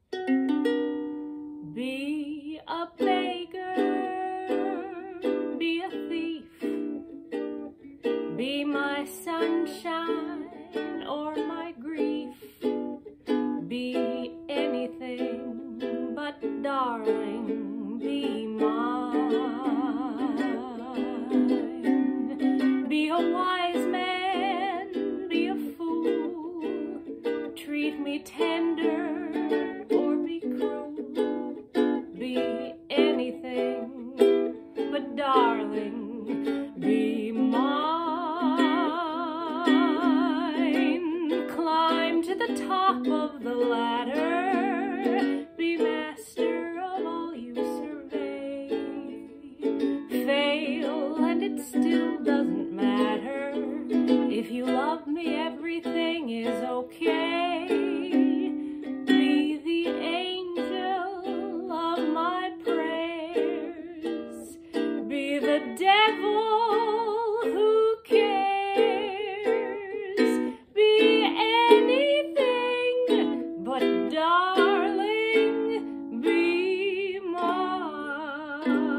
Be a beggar, be a thief, be my sunshine or my grief, be anything, but darling, be mine. Be a wise man, be a fool, treat me tender or be cruel, be anything, but darling, be mine. Climb to the top of the ladder, be master of all you survey. Fail and it still doesn't matter. If you love me, everything is okay. Be the angel of my prayers, be the devil who cares, be anything, but darling, be mine.